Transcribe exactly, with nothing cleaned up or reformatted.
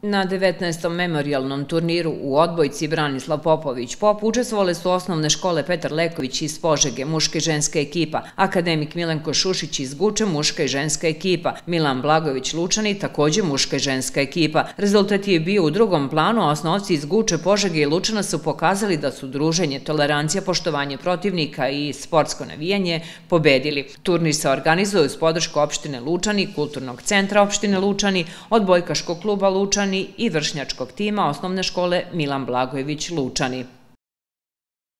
Na devetnaestom memorijalnom turniru u odbojci Branislav Popović Pop učestvovale su osnovne škole Petar Leković iz Požege, muška i ženska ekipa, akademik Milenko Šušić iz Guče, muška i ženska ekipa, Milan Blagojević Lučani, takođe muška i ženska ekipa. Rezultat je bio u drugom planu, a osnovci iz Guče, Požege i Lučana su pokazali da su druženje, tolerancija, poštovanje protivnika i sportsko navijanje pobedili. Turnir se organizuje uz podršku opštine Lučani, Kulturnog centra opštine Lučani, odbojkaškog kluba Lučani i vršnjačkog tima osnovne škole Milan Blagojević Lučani.